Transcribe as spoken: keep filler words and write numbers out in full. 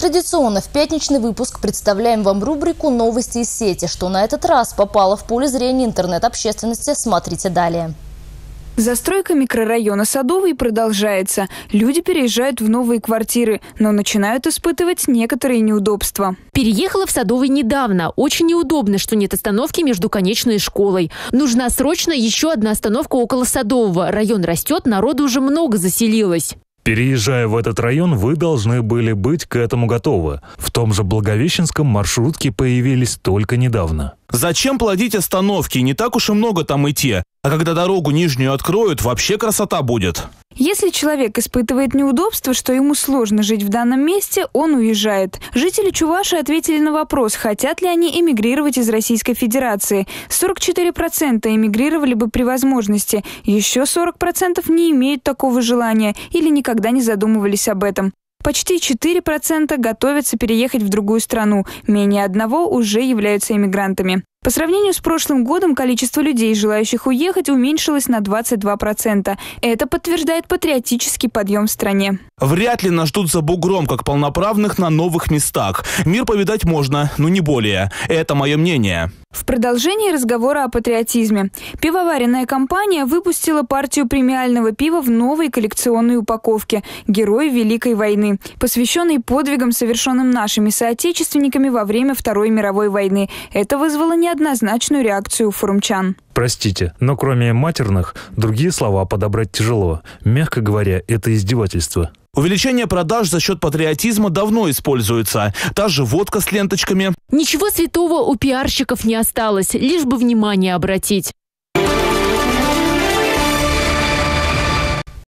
Традиционно в пятничный выпуск представляем вам рубрику «Новости из сети». Что на этот раз попало в поле зрения интернет-общественности, смотрите далее. Застройка микрорайона Садовый продолжается. Люди переезжают в новые квартиры, но начинают испытывать некоторые неудобства. Переехала в Садовый недавно. Очень неудобно, что нет остановки между конечной и школой. Нужна срочно еще одна остановка около Садового. Район растет, народу уже много заселилось. Переезжая в этот район, вы должны были быть к этому готовы. В том же Благовещенском маршрутки появились только недавно. Зачем плодить остановки? Не так уж и много там идти. А когда дорогу нижнюю откроют, вообще красота будет. Если человек испытывает неудобство, что ему сложно жить в данном месте, он уезжает. Жители Чувашии ответили на вопрос, хотят ли они эмигрировать из Российской Федерации. сорок четыре процента эмигрировали бы при возможности. Еще сорок процентов не имеют такого желания или никогда не задумывались об этом. Почти четыре процента готовятся переехать в другую страну. Менее одного уже являются эмигрантами. По сравнению с прошлым годом количество людей, желающих уехать, уменьшилось на двадцать два процента. Это подтверждает патриотический подъем в стране. Вряд ли нас ждут за бугром, как полноправных на новых местах. Мир повидать можно, но не более. Это мое мнение. В продолжении разговора о патриотизме. Пивоваренная компания выпустила партию премиального пива в новой коллекционной упаковке «Герои Великой войны», посвященной подвигам, совершенным нашими соотечественниками во время Второй мировой войны. Это вызвало неоднозначную реакцию форумчан. Простите, но кроме матерных, другие слова подобрать тяжело. Мягко говоря, это издевательство. Увеличение продаж за счет патриотизма давно используется. Та же водка с ленточками. Ничего святого у пиарщиков не осталось, лишь бы внимание обратить.